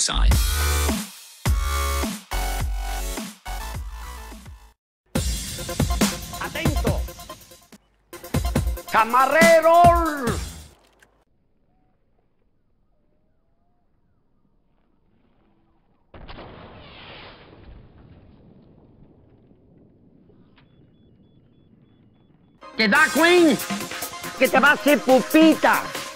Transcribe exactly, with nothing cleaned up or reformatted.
side. Atento. Camarero. ¿Qué da, Queen? Que te va a hacer pupita.